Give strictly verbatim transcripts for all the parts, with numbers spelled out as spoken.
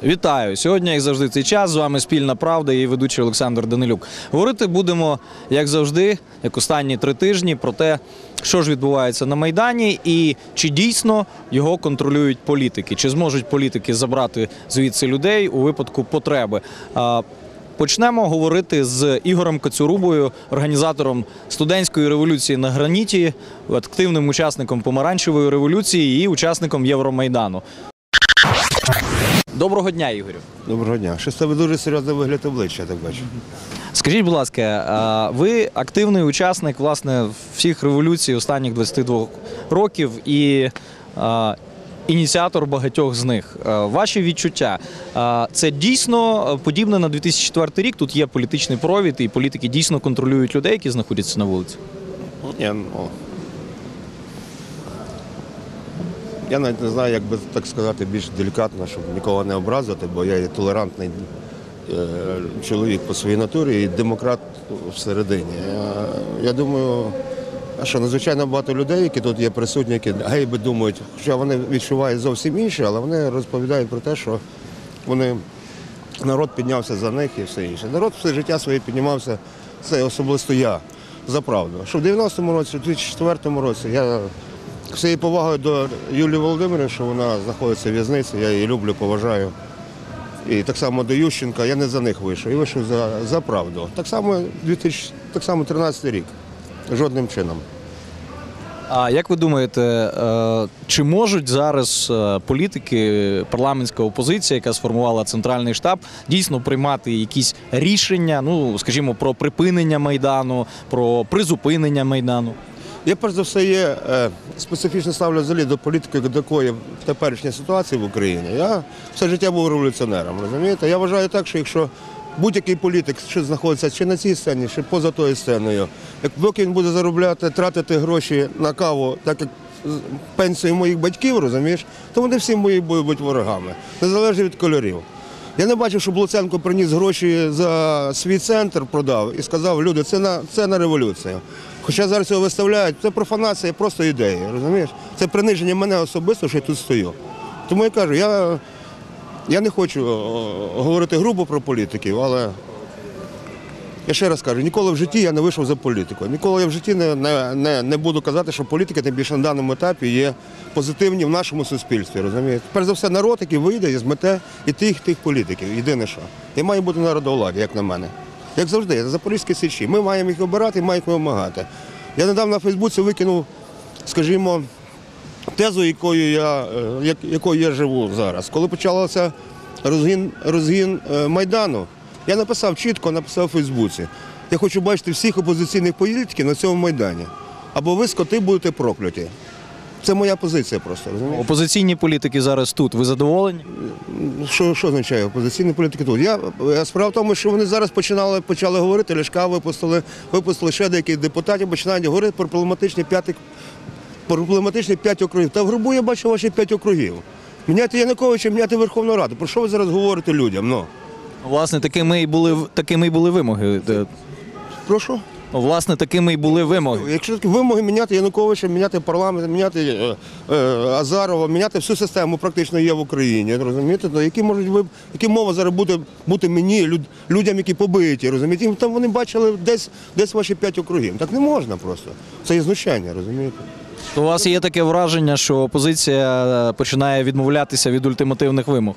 Вітаю! Сьогодні, як завжди, цей час. З вами «Спільна правда» і ведучий Олександр Данилюк. Говорити будемо, як завжди, як останні три тижні, про те, що ж відбувається на Майдані і чи дійсно його контролюють політики. Чи зможуть політики забрати звідси людей у випадку потреби. Почнемо говорити з Ігорем Коцюрубою, організатором студентської революції на Граніті, активним учасником Помаранчевої революції і учасником Євромайдану. Доброго дня, Ігорю. Доброго дня. Щось тебе дуже серйозний вигляд обличчя, так бачу. Скажіть, будь ласка, ви активний учасник, власне, всіх революцій останніх двадцяти двох років і а, ініціатор багатьох з них. А, ваші відчуття. А, це дійсно подібне на дві тисячі четвертий рік? Тут є політичний провід і політики дійсно контролюють людей, які знаходяться на вулиці? Ні, ну... Я навіть не знаю, як би так сказати, більш делікатно, щоб нікого не образити, бо я є толерантний е, чоловік по своїй натурі і демократ всередині. Я, я думаю, що надзвичайно багато людей, які тут є присутні, які гейби думають, що вони відчувають зовсім інше, але вони розповідають про те, що вони, народ піднявся за них і все інше. Народ все життя своє піднімався, це особисто я, за правду. Що в дев'яностому році, в дві тисячі четвертому році я... Всією повагою до Юлії Володимирівни, що вона знаходиться в в'язниці, я її люблю, поважаю. І так само до Ющенка, я не за них вийшов, я вийшов за, за правду. Так само дві тисячі тринадцятий рік, жодним чином. А як ви думаєте, чи можуть зараз політики, парламентська опозиція, яка сформувала Центральний штаб, дійсно приймати якісь рішення, ну, скажімо, про припинення Майдану, про призупинення Майдану? Я, перш за все, є е, специфічно ставлю взагалі до політики, до якої теперішня ситуація в Україні. Я все життя був революціонером, розумієте? Я вважаю так, що якщо будь-який політик, що знаходиться чи на цій сцені, чи поза тою сценою, як поки він буде заробляти, тратити гроші на каву, так як пенсію моїх батьків, розумієш, то вони всі мої будуть ворогами, незалежно від кольорів. Я не бачив, що Луценко приніс гроші за свій центр, продав і сказав, люди, це на, це на революцію. Хоча зараз його виставляють, це профанація, просто ідеї, розумієш? Це приниження мене особисто, що я тут стою. Тому я кажу, я, я не хочу говорити грубо про політиків, але я ще раз кажу, ніколи в житті я не вийшов за політику. Ніколи я в житті не, не, не, не буду казати, що політики, тим більше на даному етапі, є позитивні в нашому суспільстві, розумієте? Перш за все, народ, який вийде і змете і тих, тих політиків, єдине що. І має бути народовладдя, як на мене. Як завжди, я Запорізькі Січі. Ми маємо їх обирати і маємо їх вимагати. Я недавно на Фейсбуці викинув, скажімо, тезу, якою я, якою я живу зараз. Коли почався розгін, розгін Майдану, я написав чітко, написав у Фейсбуці. Я хочу бачити всіх опозиційних політиків на цьому Майдані. Або ви, скоти, будете прокляті. Це моя позиція просто, розумієте? Опозиційні політики зараз тут. Ви задоволені? Що, що означає опозиційні політики тут? Я, справа в тому, що вони зараз починали, почали говорити, Ляшка випустили, випустили ще деяких депутатів, починають говорити про проблематичні п'ять, про проблематичні п'ять округів. Та в Грубу я бачу ваші п'ять округів. Міняти Януковича, міняти Верховну Раду. Про що ви зараз говорите людям? Ну. Власне, такими і були, такими і були вимоги. Прошу? Власне, такими і були вимоги. Якщо такі вимоги міняти Януковича, міняти парламент, міняти е, е, Азарова, міняти всю систему практично є в Україні, розумієте? То які можуть ви, які мова зараз буде бути мені, люд, людям, які побиті, розумієте? Там вони бачили десь, десь ваші п'ять округів. Так не можна просто. Це є знущання, розумієте? То у вас є таке враження, що опозиція починає відмовлятися від ультимативних вимог?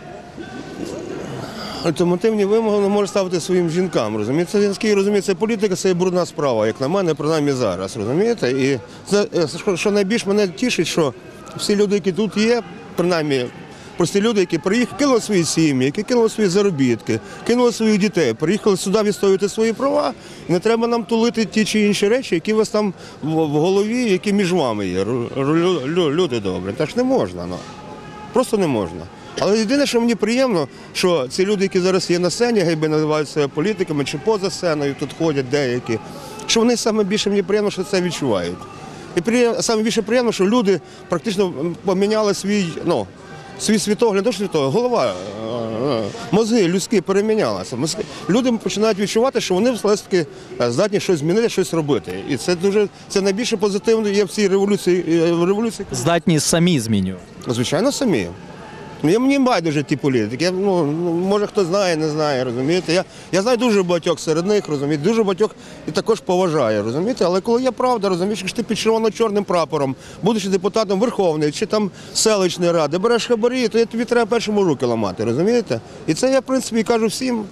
Ультимативні вимоги не може ставити своїм жінкам, розумієте? Це, наскільки розумієте, це політика, це брудна справа, як на мене, принаймні зараз, розумієте? І це, що, що найбільш мене тішить, що всі люди, які тут є, принаймні прості люди, які приїхали, кинули свої сім'ї, які кинули свої заробітки, кинули своїх дітей, приїхали сюди відстоювати свої права, і не треба нам тулити ті чи інші речі, які у вас там в, в голові, які між вами є, люди добрі. Так ж не можна, ну. Просто не можна. Але єдине, що мені приємно, що ці люди, які зараз є на сцені, гейби називають себе політиками чи поза сценою, тут ходять деякі, що вони саме більше мені приємно, що це відчувають. І приємно, саме більше приємно, що люди практично поміняли свій, ну, свій світогляд, до світогляд, голова, мозги людські перемінялися. Люди починають відчувати, що вони все-таки здатні щось змінити, щось робити. І це дуже, це найбільше позитивно є в цій революції. революції. Здатні самі змінювати? Звичайно, самі. Я, мені байдуже ті політики. Я, ну, ну, може хто знає, не знає, розумієте. Я, я знаю дуже багатьох серед них, розумієте, дуже багатьох і також поважаю, розумієте. Але коли є правда, розумієш, якщо ти під червоно-чорним прапором, будучи депутатом Верховної чи там селищної ради, береш хабарі, то тобі треба першому руки ламати, розумієте? І це я, в принципі, кажу всім,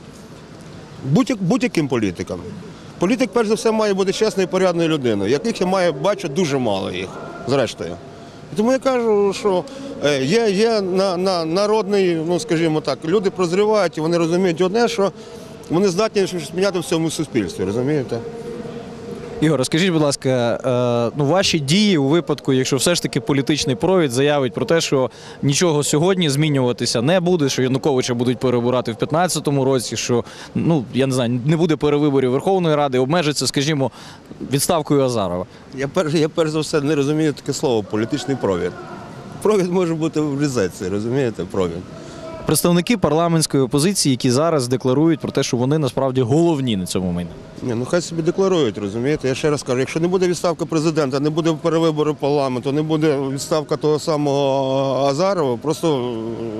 будь- будь-яким політикам. Політик, перш за все, має бути чесною і порядною людиною, яких я маю, бачу дуже мало їх, зрештою. І тому я кажу, що е, є, є на, на, народний, ну скажімо так, люди прозрівають і вони розуміють одне, що вони здатні щось міняти в цьому суспільстві, розумієте? Ігор, розкажіть, будь ласка, е, ну, ваші дії у випадку, якщо все ж таки політичний провід заявить про те, що нічого сьогодні змінюватися не буде, що Януковича будуть перебирати в п'ятнадцятому році, що, ну, я не знаю, не буде перевиборів Верховної Ради, обмежиться, скажімо, відставкою Азарова. Я перш, я перш за все не розумію таке слово політичний провід. Провід може бути в розетці, розумієте, провід. Представники парламентської опозиції, які зараз декларують про те, що вони насправді головні на цьому майдані. Ні, ну хай собі декларують, розумієте. Я ще раз кажу, якщо не буде відставка президента, не буде перевибору парламенту, не буде відставка того самого Азарова, просто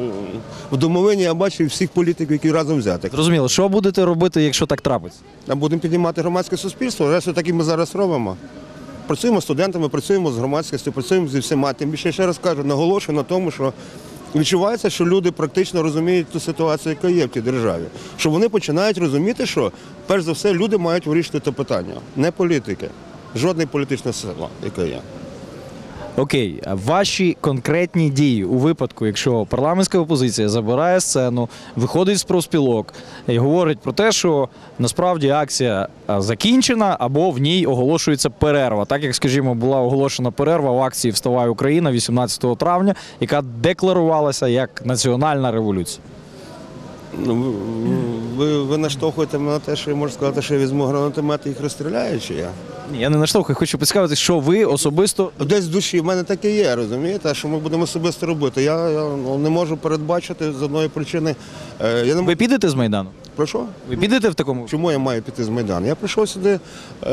в домовині я бачу всіх політиків, які разом взяти. Зрозуміло, що будете робити, якщо так трапиться? А будемо піднімати громадське суспільство, решта так і ми зараз робимо. Працюємо з студентами, працюємо з громадськістю, працюємо зі всіма. Тим більше, ще раз кажу, наголошую на тому, що відчувається, що люди практично розуміють ту ситуацію, яка є в тій державі. Що вони починають розуміти, що, перш за все, люди мають вирішити це питання. Не політики. Жодна політична сила, яка є. Окей, а ваші конкретні дії у випадку, якщо парламентська опозиція забирає сцену, виходить з профспілок і говорить про те, що насправді акція а, закінчена або в ній оголошується перерва. Так як, скажімо, була оголошена перерва в акції «Вставай Україна» вісімнадцятого травня, яка декларувалася як національна революція. Ну, ви, ви наштовхуєте мене на те, що я можу сказати, що я візьму гранатомет і їх розстріляю, чи я? Ні, я не наштовхую, хочу підцікавити, що ви особисто... Десь в душі в мене таке є, розумієте, що ми будемо особисто робити. Я, я ну, не можу передбачити з одної причини. Е, я не... Ви підете з Майдану? Про що? Ви підете в такому? Чому я маю піти з Майдану? Я прийшов сюди, е,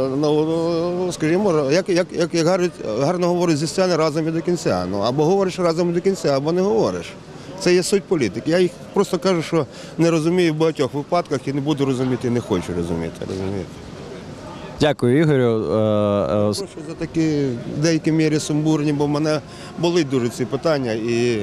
ну, скажімо, як, як, як, як гарно, гарно говорить зі сцени разом і до кінця. Ну, або говориш разом і до кінця, або не говориш. Це є суть політики. Я їх просто кажу, що не розумію в багатьох випадках і не буду розуміти, і не хочу розуміти. розумієте. Дякую, Ігорю. Е, е, Прошу за такі в деякій мірі сумбурні, бо мене болить дуже ці питання. І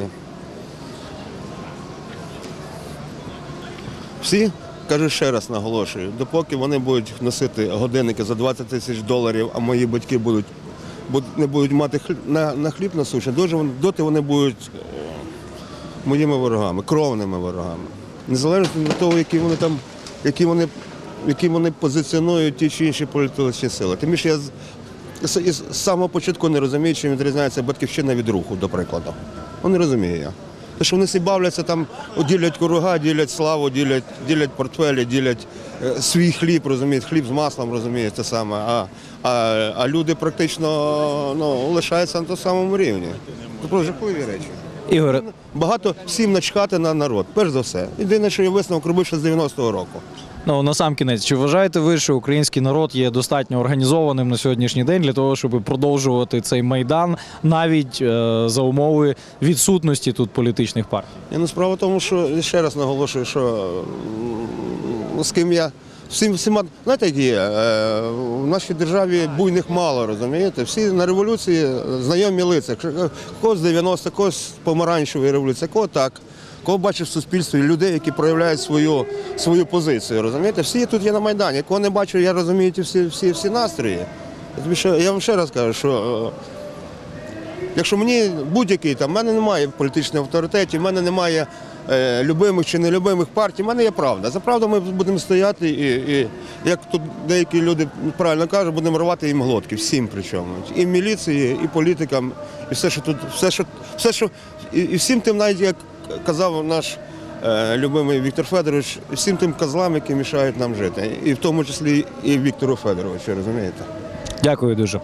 всі, кажу ще раз, наголошую, допоки вони будуть носити годинники за двадцять тисяч доларів, а мої батьки будуть, не будуть мати хліб, на, на хліб насущний, доти вони будуть моїми ворогами, кровними ворогами. Незалежно від того, які вони там, які вони, які вони позиціонують ті чи інші політичні сили. Тим більше я з, з, з самого початку не розумію, чим відрізняється батьківщина від руху, до прикладу. Ну, не розумію я. Тому що вони всі бавляться там, ділять куруга, ділять славу, ділять, ділять портфелі, ділять е, свій хліб, розуміють, хліб з маслом, розуміють, те саме. А, а, а люди практично ну, лишаються на тому самому рівні. Це просто жахливі речі. Ігор, Багато всім начхати на народ, перш за все. Єдине, що я висновок робив ще з дев'яностого року. ну, на сам кінець, чи вважаєте ви, що український народ є достатньо організованим на сьогоднішній день для того, щоб продовжувати цей майдан навіть е, за умови відсутності тут політичних партій? Я ну, справа в тому, що я ще раз наголошую, що м, з ким я всім всіма, знаєте, як є, е, в нашій державі буйних мало, розумієте? Всі на революції знайомі лиця. Когось з дев'яностих, когось з помаранчевої революції, кого так. Кого бачив в суспільстві, людей, які проявляють свою, свою позицію, розумієте? Всі тут є на Майдані. Кого не бачу, я розумію ті всі, всі, всі настрої. Я вам ще раз кажу, що якщо мені будь-який, там, в мене немає політичного авторитету, в мене немає е, любимих чи нелюбимих партій, в мене є правда. За правду ми будемо стояти і, і як тут деякі люди правильно кажуть, будемо рвати їм глотки, всім причому. І міліції, і політикам, і все, що тут, все, що, все, що, і, і всім тим, навіть як казав наш е, любимий Віктор Федорович, всім тим козлам, які мішають нам жити. І в тому числі і Віктору Федоровичу, розумієте? Дякую дуже.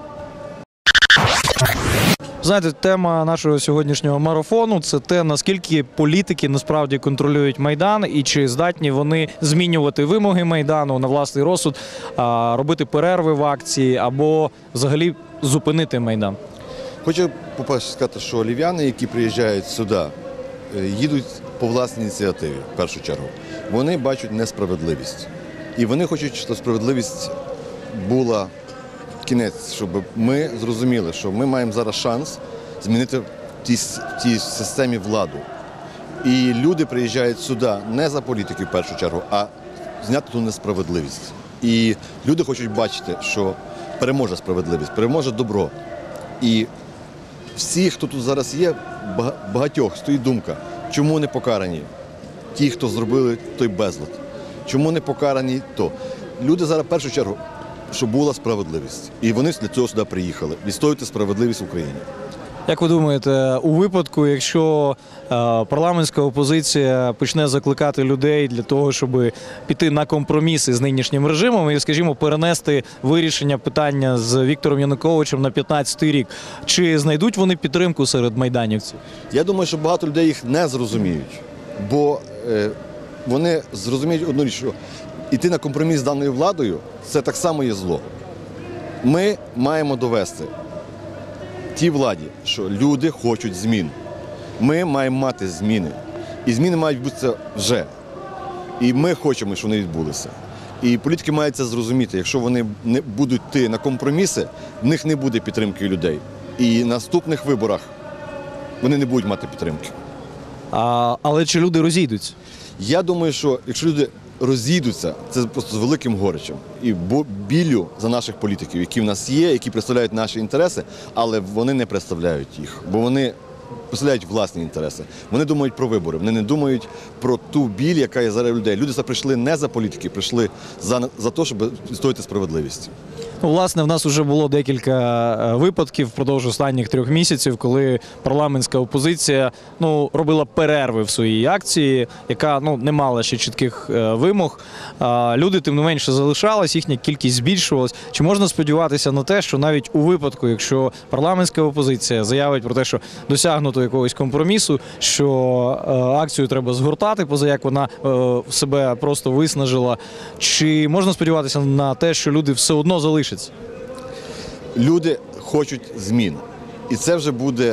Знаєте, тема нашого сьогоднішнього марафону – це те, наскільки політики насправді контролюють Майдан і чи здатні вони змінювати вимоги Майдану на власний розсуд, робити перерви в акції або взагалі зупинити Майдан. Хочу, по-перше, сказати, що львів'яни, які приїжджають сюди, е, їдуть по власній ініціативі, в першу чергу. Вони бачать несправедливість. І вони хочуть, щоб справедливість була кінець, щоб ми зрозуміли, що ми маємо зараз шанс змінити в тій, в тій системі владу. І люди приїжджають сюди не за політики в першу чергу, а зняти ту несправедливість. І люди хочуть бачити, що переможе справедливість, переможе добро. І всі, хто тут зараз є, багатьох стоїть думка, чому не покарані ті, хто зробили той безлад, чому не покарані то. Люди зараз в першу чергу, щоб була справедливість. І вони для цього сюди приїхали, відстоювати справедливість в Україні. Як ви думаєте, у випадку, якщо е, парламентська опозиція почне закликати людей для того, щоб піти на компроміси з нинішнім режимом і, скажімо, перенести вирішення питання з Віктором Януковичем на п'ятнадцятий рік, чи знайдуть вони підтримку серед майданівців? Я думаю, що багато людей їх не зрозуміють, бо е, вони зрозуміють одну річ, що йти на компроміс з даною владою – це так само є зло. Ми маємо довести тій владі, що люди хочуть змін. Ми маємо мати зміни. І зміни мають бути вже. І ми хочемо, щоб вони відбулися. І політики мають це зрозуміти. Якщо вони не будуть йти на компроміси, в них не буде підтримки людей. І на наступних виборах вони не будуть мати підтримки. А, але чи люди розійдуться? Я думаю, що якщо люди розійдуться, це просто з великим горечем і біллю за наших політиків, які в нас є, які представляють наші інтереси, але вони не представляють їх, бо вони представляють власні інтереси. Вони думають про вибори, вони не думають про ту біль, яка є зараз у людей. Люди прийшли не за політики, прийшли за, за те, щоб відстояти справедливість. Ну, власне, в нас вже було декілька випадків впродовж останніх трьох місяців, коли парламентська опозиція ну, робила перерви в своїй акції, яка ну, не мала ще чітких е, вимог. А, люди, тим не менше, залишались, їхня кількість збільшувалась. Чи можна сподіватися на те, що навіть у випадку, якщо парламентська опозиція заявить про те, що досягнуто якогось компромісу, що е, акцію треба згортати, поза як вона е, себе просто виснажила, чи можна сподіватися на те, що люди все одно залишаться? Люди хочуть змін. І це вже буде,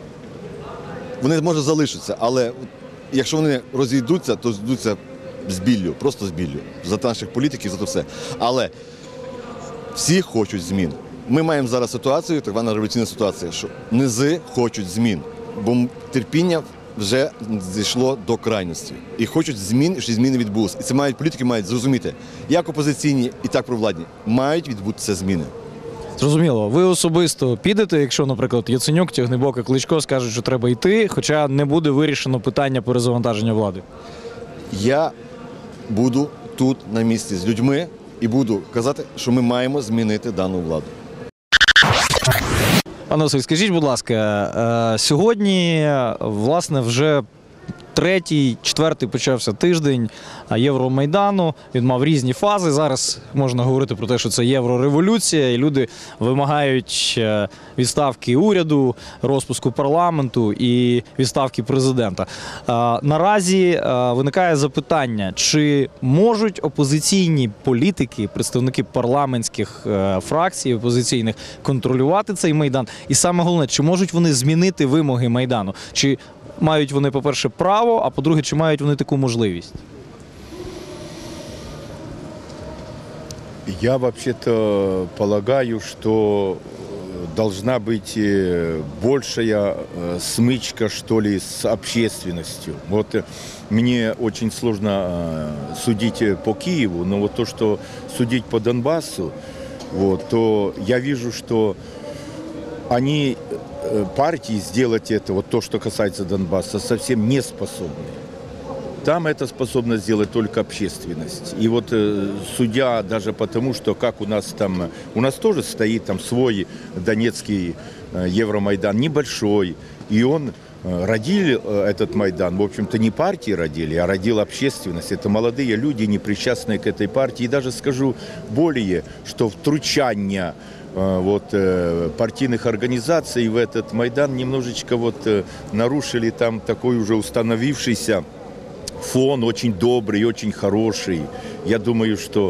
вони, може, залишаться, але якщо вони розійдуться, то зійдуться з біллю, просто з біллю. За наших політиків, за то все. Але всі хочуть змін. Ми маємо зараз ситуацію, так звана революційна ситуація, що низи хочуть змін, бо терпіння вже зійшло до крайності. І хочуть змін, щоб зміни відбулися. І це мають політики мають зрозуміти, як опозиційні і так провладні, мають відбутися зміни. Зрозуміло. Ви особисто підете, якщо, наприклад, Яценюк, Тягнибок і Кличко скажуть, що треба йти, хоча не буде вирішено питання перезавантаження влади? Я буду тут на місці з людьми і буду казати, що ми маємо змінити дану владу. Пане Василь, скажіть, будь ласка, сьогодні, власне, вже третій, четвертий почався тиждень Євромайдану. Він мав різні фази. Зараз можна говорити про те, що це єврореволюція, і люди вимагають відставки уряду, розпуску парламенту і відставки президента. Наразі виникає запитання, чи можуть опозиційні політики, представники парламентських фракцій опозиційних контролювати цей Майдан? І саме головне, чи можуть вони змінити вимоги Майдану? Чи мають вони, по-перше, право, а по-друге, чи мають вони таку можливість? Я вообще-то полагаю, что должна быть большая смычка, что ли, с общественностью. Вот мне очень сложно судить по Киеву, но вот то, что судить по Донбассу, вот, то я вижу, что они, партии, сделать это, вот то, что касается Донбасса, совсем не способны. Там это способна сделать только общественность. И вот э, судя даже потому, что как у нас там, у нас тоже стоит там свой Донецкий э, Евромайдан, небольшой, и он э, родил э, этот Майдан, в общем-то не партии родили, а родил общественность. Это молодые люди, не причастные к этой партии. И даже скажу более, что втручание вот, партийных организаций в этот Майдан немножечко вот нарушили там такой уже установившийся фон, очень добрый, очень хороший. Я думаю, что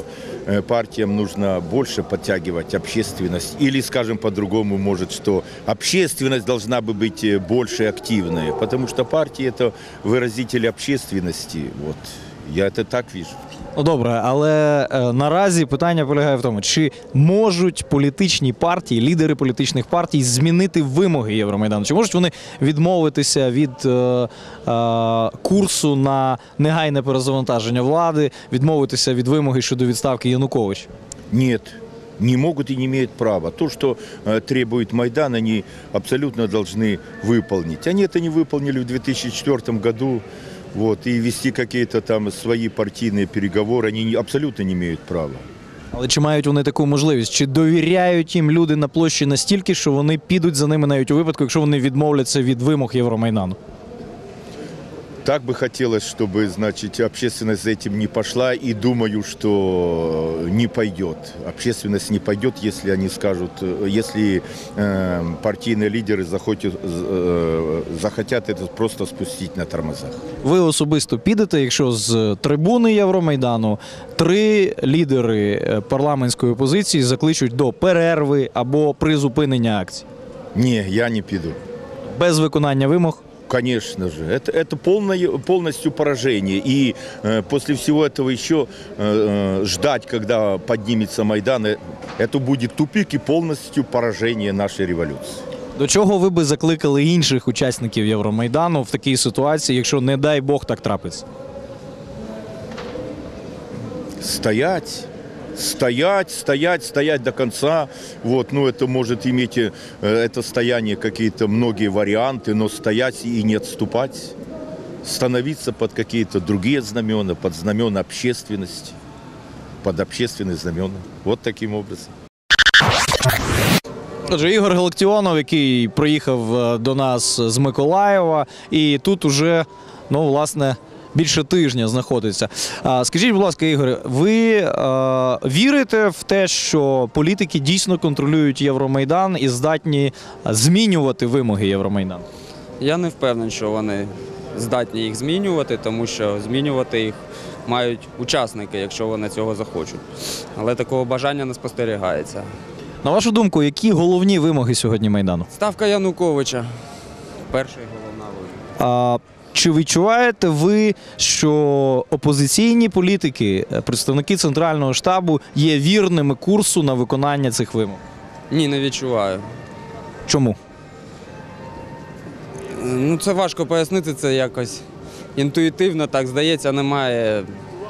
э, партиям нужно больше подтягивать общественность. Или, скажем по-другому, может, что общественность должна бы быть э, больше активной. Потому что партии – это выразители общественности. Вот. Я это так вижу. Ну добре, але е, наразі питання полягає в тому, чи можуть політичні партії, лідери політичних партій змінити вимоги Євромайдану? Чи можуть вони відмовитися від е, е, курсу на негайне перезавантаження влади, відмовитися від вимоги щодо відставки Януковича? Нет, не могут и не имеют права. То, что э, требует Майдан, они абсолютно должны выполнить. Они это не выполнили в две тысячи четвёртом году. Вот, и вести какие-то там свои партийные переговоры, они не- абсолютно не имеют права. Але чи мають вони таку можливість? Чи довіряють їм люди на площі настільки, що вони підуть за ними навіть у випадку, якщо вони відмовляться від вимог Євромайдану? Так бы хотелось, чтобы, значит, общественность за этим не пошла, и думаю, что не пойдет. Общественность не пойдет, если они скажут, э, если э, партийные лидеры захотят, э, захотят это просто спустить на тормозах. Ви особисто підете, якщо з трибуни Євромайдану три лідери е, парламентської опозиції закличуть до перерви або призупинення акцій Не, я не пойду. без виконання вимог? Конечно же, это, это полное, полностью поражение. И э, после всего этого еще э, э, ждать, когда поднимется Майдан, э, это будет тупик и полностью поражение нашей революции. До чого ви би закликали інших учасників Євромайдану в такій ситуації, якщо, не дай Бог, так трапиться? Стоять, стоять, стоять, стоять до конца. Вот, ну, это может иметь, э, это стояние, какие-то многие варианты, но стоять и не отступать, становиться под какие-то другие знамена, под знамена общественности, под общественные знамена. Вот таким образом. Отже, Ігор Галактіонов, який приїхав е, до нас з Миколаєва, і тут уже, ну, власне, більше тижня знаходиться. А, скажіть, будь ласка, Ігоре, ви е, вірите в те, що політики дійсно контролюють Євромайдан і здатні змінювати вимоги Євромайдану? Я не впевнений, що вони здатні їх змінювати, тому що змінювати їх мають учасники, якщо вони цього захочуть. Але такого бажання не спостерігається. На вашу думку, які головні вимоги сьогодні Майдану? Ставка Януковича. Перша і головна вимога. А, чи відчуваєте ви, що опозиційні політики, представники Центрального штабу є вірними курсу на виконання цих вимог? Ні, не відчуваю. Чому? Ну, це важко пояснити, це якось інтуїтивно, так здається, немає.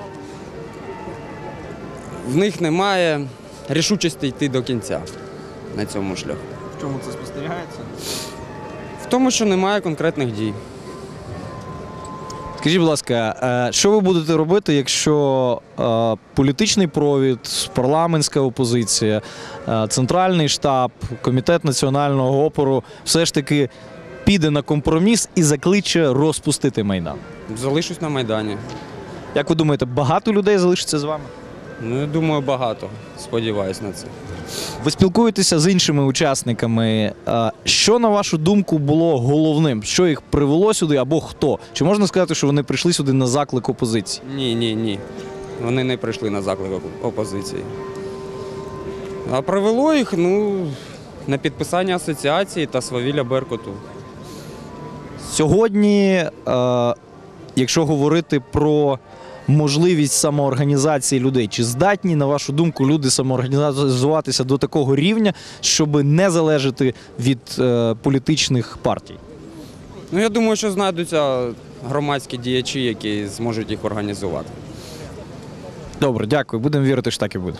В них немає рішучості йти до кінця на цьому шляху. В чому це спостерігається? В тому, що немає конкретних дій. Скажіть, будь ласка, е, що ви будете робити, якщо е, політичний провід, парламентська опозиція, е, Центральний штаб, Комітет національного опору все ж таки піде на компроміс і закличе розпустити Майдан? Залишусь на Майдані. Як ви думаєте, багато людей залишиться з вами? Ну, я думаю, багато. Сподіваюсь на це. Ви спілкуєтеся з іншими учасниками. Е, Що, на вашу думку, було головним? Що їх привело сюди або хто? Чи можна сказати, що вони прийшли сюди на заклик опозиції? Ні, ні, ні. Вони не прийшли на заклик опозиції. А привело їх, ну, на підписання асоціації та свавілля Беркуту. Сьогодні, е, якщо говорити про можливість самоорганізації людей, чи здатні, на вашу думку, люди самоорганізуватися до такого рівня, щоб не залежати від е, політичних партій? Ну, я думаю, що знайдуться громадські діячі, які зможуть їх організувати. Добре, дякую. Будемо вірити, що так і буде.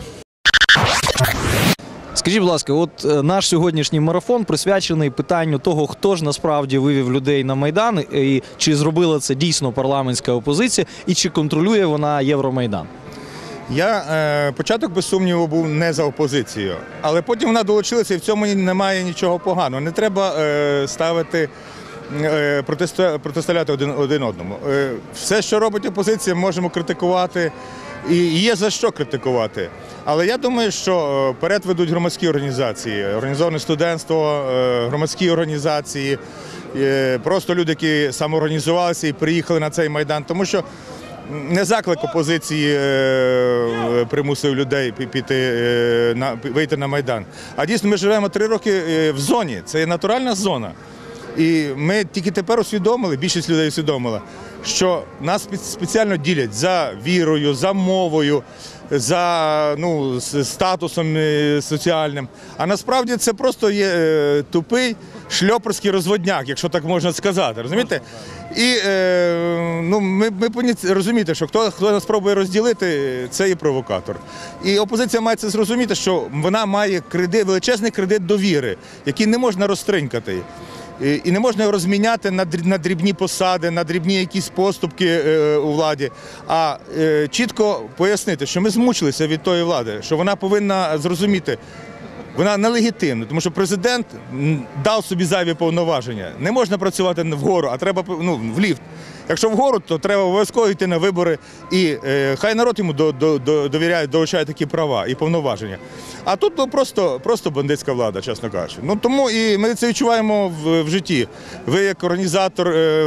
Скажіть, будь ласка, от е, наш сьогоднішній марафон присвячений питанню того, хто ж насправді вивів людей на Майдан, і чи зробила це дійсно парламентська опозиція, і чи контролює вона Євромайдан. Я е, початок, без сумніву, був не за опозицією, але потім вона долучилася, і в цьому немає нічого поганого. Не треба е, ставити, е, протисто, протиставляти один, один одному. Е, все, що робить опозиція, можемо критикувати, і є за що критикувати. Але я думаю, що вперед ведуть громадські організації, організоване студентство, е, громадські організації, е, просто люди, які самоорганізувалися і приїхали на цей Майдан, тому що не заклик опозиції е, примусив людей пі- піти, е, на, вийти на Майдан. А дійсно ми живемо три роки е, в зоні, це є натуральна зона. І ми тільки тепер усвідомили, більшість людей усвідомила, що нас спе- спеціально ділять за вірою, за мовою, за ну, с- статусом е, соціальним. А насправді це просто є е, тупий шльоперський розводняк, якщо так можна сказати. Розумієте? І е, ну, ми, ми повинні розуміти, що хто, хто нас спробує розділити, це є провокатор. І опозиція має це зрозуміти, що вона має кредит, величезний кредит довіри, який не можна розтринькати. І- І не можна його розміняти на дріб- на дрібні посади, на дрібні якісь поступки е, у владі, а е, чітко пояснити, що ми змучилися від тої влади, що вона повинна зрозуміти, вона нелегітимна, тому що президент м, дав собі зайві повноваження. Не можна працювати вгору, а треба ну, в ліфт. Якщо вгору, то треба обов'язково йти на вибори, і е, хай народ йому до, до, до, довіряє, долучає такі права і повноваження. А тут ну, просто, просто бандитська влада, чесно кажучи. Ну, тому і ми це відчуваємо в, в житті. Ви як організатор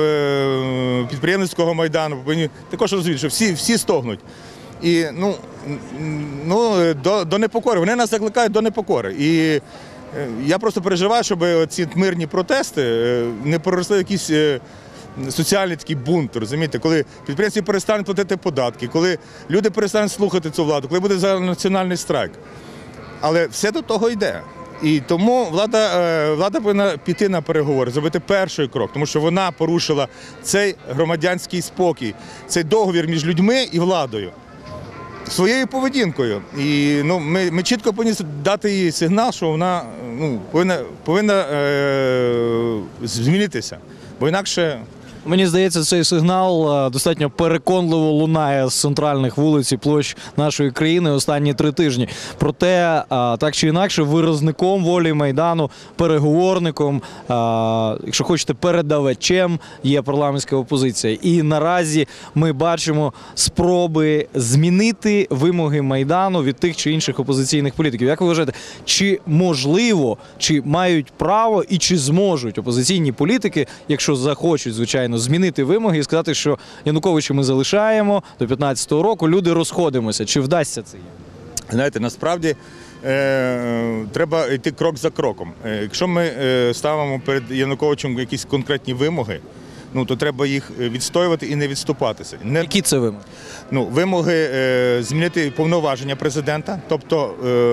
е, підприємницького майдану повинні також розуміти, що всі, всі стогнуть. І ну, ну, до, до непокори. Вони нас закликають до непокори. І е, я просто переживаю, щоб ці мирні протести е, не переросли в якісь е, соціальний такий бунт, розумієте, коли підприємці перестануть платити податки, коли люди перестануть слухати цю владу, коли буде національний страйк. Але все до того йде. І тому влада, е, влада повинна піти на переговори, зробити перший крок, тому що вона порушила цей громадянський спокій, цей договір між людьми і владою. Своєю поведінкою. І ну, ми, ми чітко повинні дати їй сигнал, що вона ну, повинна, повинна е, змінитися. Бо інакше. Мені здається, цей сигнал е, достатньо переконливо лунає з центральних вулиць і площ нашої країни останні три тижні. Проте, е, так чи інакше, виразником волі Майдану, переговорником, е, якщо хочете, передавачем є парламентська опозиція. І наразі ми бачимо спроби змінити вимоги Майдану від тих чи інших опозиційних політиків. Як ви вважаєте, чи можливо, чи мають право і чи зможуть опозиційні політики, якщо захочуть, звичайно, змінити вимоги і сказати, що Януковича ми залишаємо до п'ятнадцятого року, люди розходимося. Чи вдасться це їм? Знаєте, насправді е, треба йти крок за кроком. Е, якщо ми е, ставимо перед Януковичем якісь конкретні вимоги, ну, то треба їх відстоювати і не відступатися. Не, Які це вимоги? ну, вимоги е, змінити повноваження президента, тобто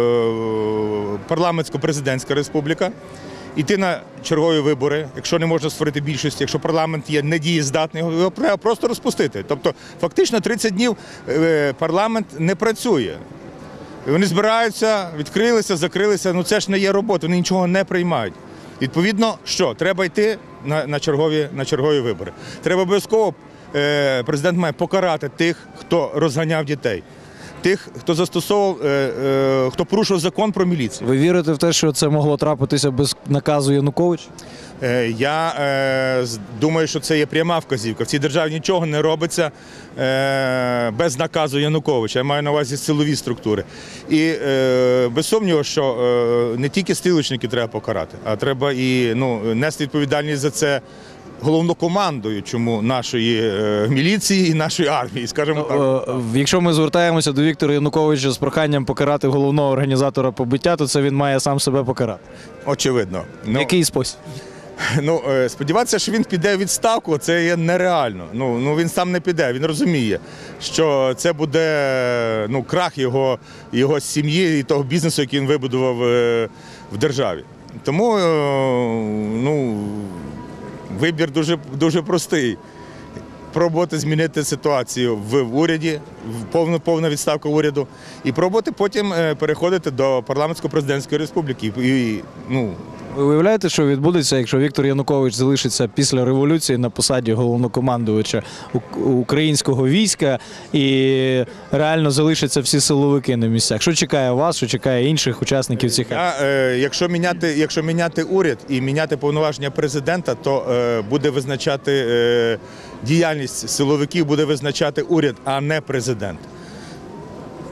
е, парламентсько-президентська республіка, йти на чергові вибори, якщо не можна створити більшість, якщо парламент є недієздатний, його треба просто розпустити. Тобто фактично тридцять днів е, парламент не працює. Вони збираються, відкрилися, закрилися, ну це ж не є робота, вони нічого не приймають. Відповідно, що? Треба йти на, на, чергові, на чергові вибори. Треба обов'язково, е, президент має покарати тих, хто розганяв дітей, тих, хто застосовував, е, е, хто порушив закон про міліцію. Ви вірите в те, що це могло трапитися без наказу Януковича? Е, Я е, з- думаю, що це є пряма вказівка. В цій державі нічого не робиться е, без наказу Януковича. Я маю на увазі силові структури. І е, без сумніву, що е, не тільки стрілочників треба покарати, а треба і ну, нести відповідальність за це головнокомандуючому нашої е, міліції і нашої армії, скажімо так. Е, Якщо ми звертаємося до Віктора Януковича з проханням покарати головного організатора побиття, то це він має сам себе покарати. Очевидно. Ну, Який спосіб? Ну, е, сподіватися, що він піде в відставку, це є нереально. Ну, ну він сам не піде, він розуміє, що це буде ну, крах його, його сім'ї і того бізнесу, який він вибудував е, в державі. Тому е, ну, вибір дуже, дуже простий. Пробувати змінити ситуацію в уряді, в повну, повна відставка уряду, і пробувати потім е, переходити до парламентсько-президентської республіки. І, і, ну, Ви уявляєте, що відбудеться, якщо Віктор Янукович залишиться після революції на посаді головнокомандувача ук- українського війська і реально залишаться всі силовики на місцях? Що чекає вас, що чекає інших учасників цих акцій? Я, е, якщо, міняти, якщо міняти уряд і міняти повноваження президента, то е, буде визначати е, діяльність силовиків, буде визначати уряд, а не президент.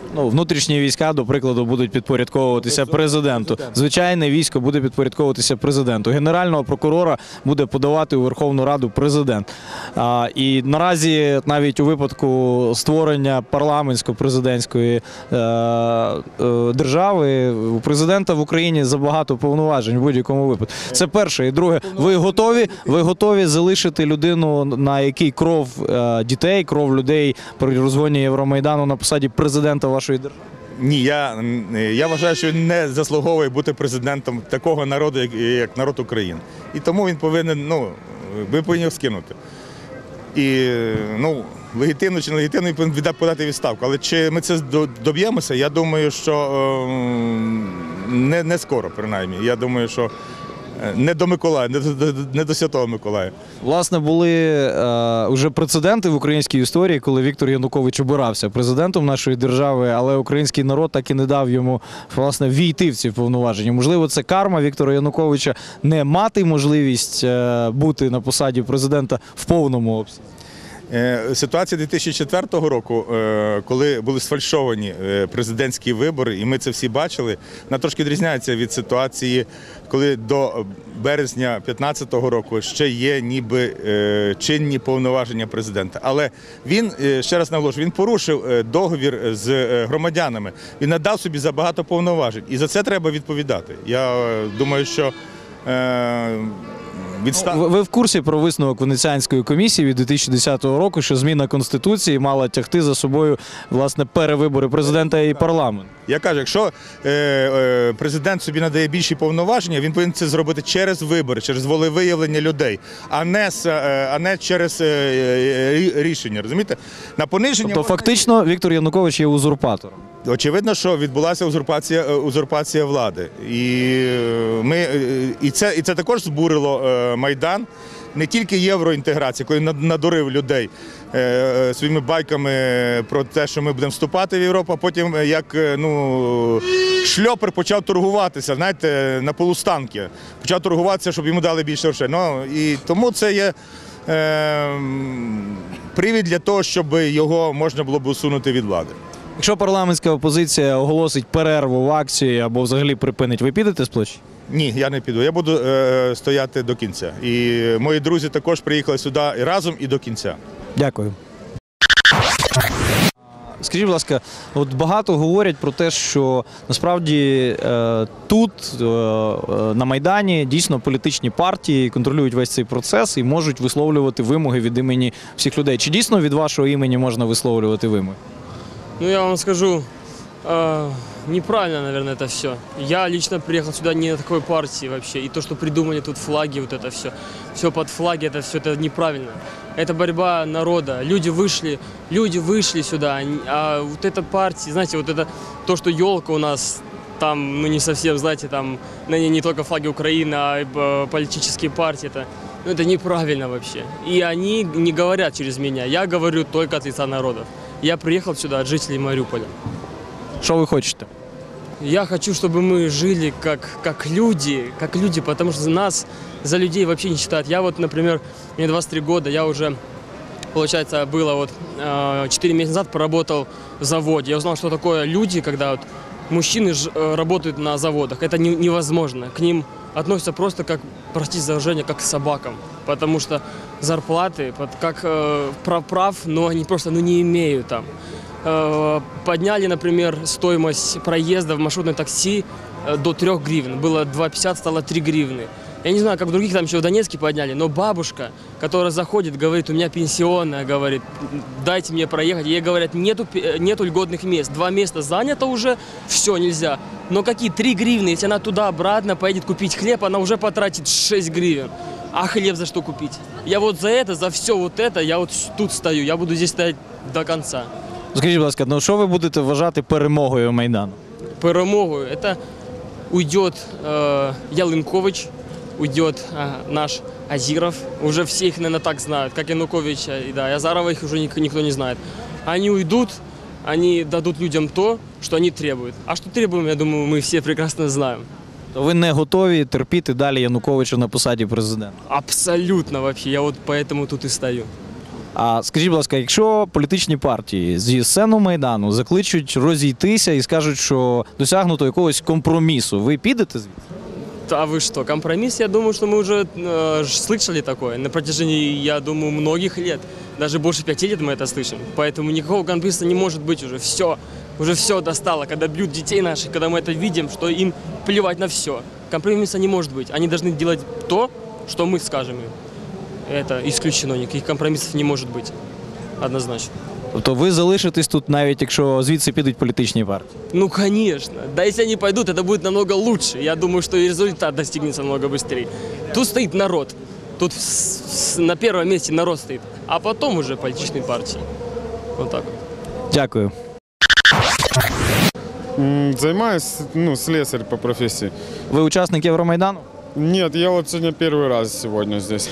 Ну, внутрішні війська, до прикладу, будуть підпорядковуватися президенту. Звичайне військо буде підпорядковуватися президенту. Генерального прокурора буде подавати у Верховну Раду президент. А, і наразі навіть у випадку створення парламентсько-президентської е, е, держави у президента в Україні забагато повноважень в будь-якому випадку. Це перше. І друге, ви готові, ви готові залишити людину, на якій кров е, дітей, кров людей при розгоні Євромайдану на посаді президента вашої держави? Ні, я, я вважаю, що він не заслуговує бути президентом такого народу, як, як народ України. І тому він повинен, ну, ви повинні його скинути. І, ну, легітимно чи нелегітимно, він повинен подати відставку. Але чи ми це доб'ємося, я думаю, що е, не, не скоро, принаймні. Я думаю, що не до Миколая, не до, не до Святого Миколая. Власне, були е, вже прецеденти в українській історії, коли Віктор Янукович обирався президентом нашої держави, але український народ так і не дав йому, власне, війти в ці повноваження. Можливо, це карма Віктора Януковича не мати можливість е, бути на посаді президента в повному обсязі. Ситуація дві тисячі четвертого року, коли були сфальшовані президентські вибори, і ми це всі бачили, вона трошки відрізняється від ситуації, коли до березня дві тисячі п'ятнадцятого року ще є ніби чинні повноваження президента. Але він, ще раз наголошую, він порушив договір з громадянами, він надав собі забагато повноважень. І за це треба відповідати. Я думаю, що Відстав... Ви в курсі про висновок Венеціанської комісії від дві тисячі десятого року, що зміна Конституції мала тягти за собою, власне, перевибори президента і парламенту? Я кажу, якщо е, е, президент собі надає більші повноваження, він повинен це зробити через вибори, через волевиявлення людей, а не, е, а не через е, рішення, розумієте? На пониження тобто, можна... фактично, Віктор Янукович є узурпатором? Очевидно, що відбулася узурпація, узурпація влади. І, ми, і, це, і це також збурило Майдан. Не тільки євроінтеграція, коли надурив людей е, своїми байками про те, що ми будемо вступати в Європу, а потім як ну, шльопер почав торгуватися, знаєте, на полустанки. Почав торгуватися, щоб йому дали більше грошей. Ну, і тому це є е, привід для того, щоб його можна було б усунути від влади. Якщо парламентська опозиція оголосить перерву в акції або взагалі припинить, ви підете з площі? Ні, я не піду. Я буду е, стояти до кінця. І мої друзі також приїхали сюди і разом і до кінця. Дякую. Скажіть, будь ласка, от багато говорять про те, що насправді е, тут, е, на Майдані, дійсно політичні партії контролюють весь цей процес і можуть висловлювати вимоги від імені всіх людей. Чи дійсно від вашого імені можна висловлювати вимоги? Ну, я вам скажу, э, неправильно, наверное, это все. Я лично приехал сюда не на такой партии вообще. И то, что придумали тут флаги, вот это все, все под флаги, это все это неправильно. Это борьба народа. Люди вышли, люди вышли сюда. А вот эта партия, знаете, вот это то, что елка у нас там, ну не совсем, знаете, там на ней не только флаги Украины, а и политические партии. Это, ну, это неправильно вообще. И они не говорят через меня. Я говорю только от лица народов. Я приехал сюда от жителей Мариуполя. Что вы хотите? Я хочу, чтобы мы жили как, как люди, как люди, потому что нас за людей вообще не считают. Я вот, например, мне двадцать три года, я уже, получается, было вот четыре месяца назад поработал в заводе. Я узнал, что такое люди, когда вот мужчины работают на заводах. Это не, невозможно. К ним относятся просто как, простите за выражение, как к собакам. Потому что зарплаты, как э, прав, но они просто ну, не имеют там. Э, подняли, например, стоимость проезда в маршрутном такси э, до трёх гривен. Было два пятьдесят, стало три гривны. Я не знаю, как других там еще в Донецке подняли, но бабушка, которая заходит, говорит, у меня пенсионная, говорит, дайте мне проехать. Ей говорят, нету, нету льготных мест, два места занято уже, все, нельзя. Но какие три гривны, если она туда-обратно поедет купить хлеб, она уже потратит шесть гривен. А хлеб за что купить? Я вот за это, за все вот это, я вот тут стою, я буду здесь стоять до конца. Скажіть, будь ласка, ну що ви будете вважати перемогою Майдану? Перемогою, это уйдет э, Ялынкович, уйдет э, наш Азиров. Уже все их, наверное, так знают, как Януковича и да, Азарова их уже ник- никто не знает. Они уйдут, они дадут людям то, что они требуют. А что требуем, я думаю, мы все прекрасно знаем. То ви не готові терпіти далі Януковича на посаді президента? Абсолютно вообще, я вот поэтому тут и стою. А скажіть, будь ласка, якщо політичні партії зі сцену Майдану закличуть розійтися і скажуть, що досягнуто якогось компромісу, ви підете звідси? А вы что, компромисс? Я думаю, что мы уже э, ж слышали такое на протяжении, я думаю, многих лет. Даже больше пяти лет мы это слышим. Поэтому никакого компромисса не может быть уже. Все, уже все достало. Когда бьют детей наших, когда мы это видим, что им плевать на все. Компромисса не может быть. Они должны делать то, что мы скажем им. Это исключено. Никаких компромиссов не может быть. Однозначно. Тобто ви залишитесь тут, навіть якщо звідси підуть політичні партії? Ну, конечно. Да если они пойдут, это будет намного лучше. Я думаю, что и результат достигнется намного быстрее. Тут стоит народ. Тут с- с- на первом месте народ стоит. А потом уже политические партии. Вот так вот. Дякую. М, Займаюсь, ну, слесарь по профессии. Ви учасник Євромайдану? Нет, я вот сегодня первый раз сегодня здесь.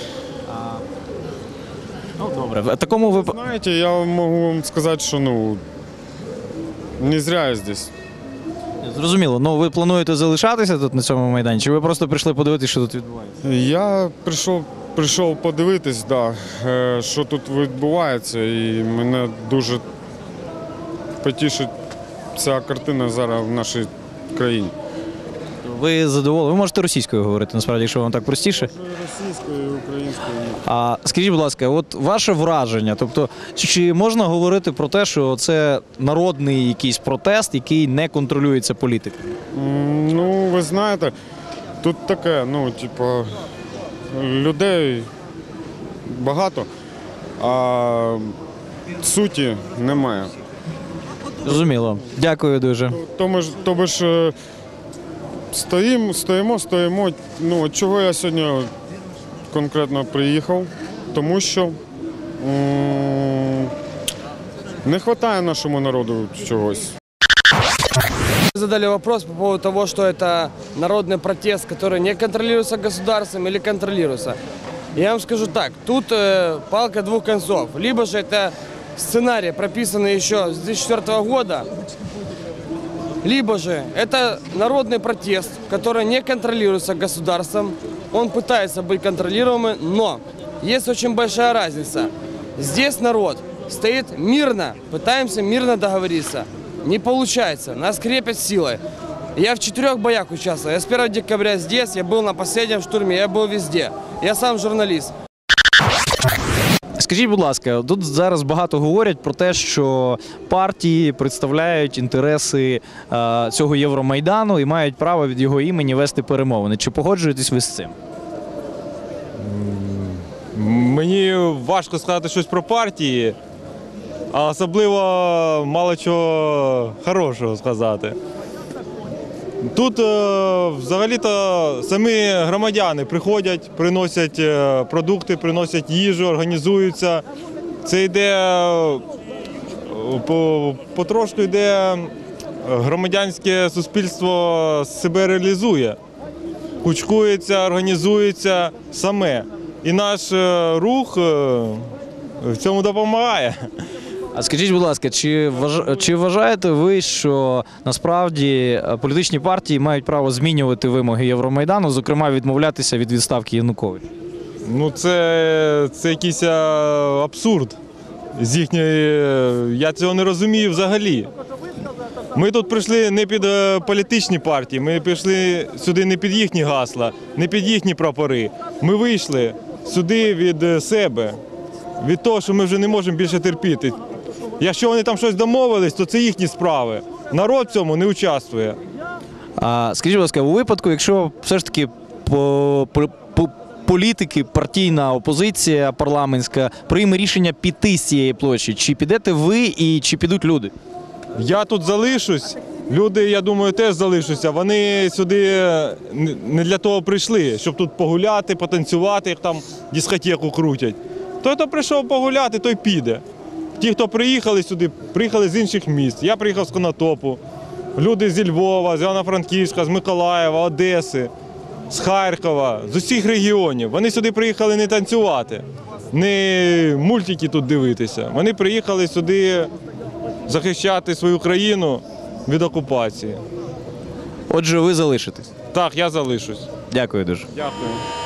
Ну, добре. В такому вип... Знаете, я могу вам сказать, что, ну, не зря я здесь. Зрозуміло. Ну, ви плануєте залишатися тут на цьому майдані, чи ви просто прийшли подивитися, що тут відбувається? Я прийшов, прийшов подивитись, да, е, що тут відбувається, і мене дуже потішить ця картина зараз в нашій країні. Ви задоволені? Ви можете російською говорити, насправді, якщо вам так простіше. Російською і українською. А скажіть, будь ласка, от ваше враження, тобто, чи можна говорити про те, що це народний якийсь протест, який не контролюється політикою? М, Ну, ви знаєте, тут таке, ну, типу, людей багато, а суті немає. Зрозуміло. Дякую дуже. Тому ж, тобі ж е, стоїмо, стоїмо, стоїмо. Ну, от чого я сьогодні конкретно приїхав? Тому що м, не вистачає нашому народу чогось. Задали вопрос по поводу того, что это народный протест, который не контролируется государством или контролируется. Я вам скажу так, тут э, палка двух концов. Либо же это сценарий, прописанный еще с две тысячи четвёртого года, либо же это народный протест, который не контролируется государством. Он пытается быть контролируемым, но есть очень большая разница. Здесь народ стоит мирно, пытаемся мирно договориться. Не получается, нас крепят силой. Я в четырех боях участвовал. Я с первого декабря здесь, я был на последнем штурме, я был везде. Я сам журналист. Скажіть, будь ласка, тут зараз багато говорять про те, що партії представляють інтереси е, цього Євромайдану і мають право від його імені вести перемовини. Чи погоджуєтесь ви з цим? Мені важко сказати щось про партії, а особливо мало чого хорошого сказати. Тут е, взагалі-то самі громадяни приходять, приносять е, продукти, приносять їжу, організуються. Це йде е, по, потрошку йде громадянське суспільство себе реалізує, кучкується, організується саме. І наш е, рух е, в цьому допомагає. А скажіть, будь ласка, чи, вваж... чи вважаєте ви, що насправді політичні партії мають право змінювати вимоги Євромайдану, зокрема відмовлятися від відставки Януковича? Ну це, це якийсь е, абсурд з їхньої. Я цього не розумію взагалі. Ми тут прийшли не під е, політичні партії, ми прийшли сюди не під їхні гасла, не під їхні прапори. Ми вийшли сюди від е, себе, від того, що ми вже не можемо більше терпіти. Якщо вони там щось домовились, то це їхні справи. Народ в цьому не участвує. А скажіть, будь ласка, у випадку, якщо все ж таки по, по, по, політики, партійна опозиція парламентська прийме рішення піти з цієї площі, чи підете ви і чи підуть люди? Я тут залишусь, люди, я думаю, теж залишаться. Вони сюди не для того прийшли, щоб тут погуляти, потанцювати, як там дискотеку крутять. Той, хто прийшов погуляти, той піде. Ті, хто приїхали сюди, приїхали з інших міст. Я приїхав з Конотопу. Люди зі Львова, з Івано-Франківська, з Миколаєва, Одеси, з Харкова, з усіх регіонів. Вони сюди приїхали не танцювати, не мультики тут дивитися. Вони приїхали сюди захищати свою країну від окупації. Отже, ви залишитесь. Так, я залишусь. Дякую дуже. Дякую.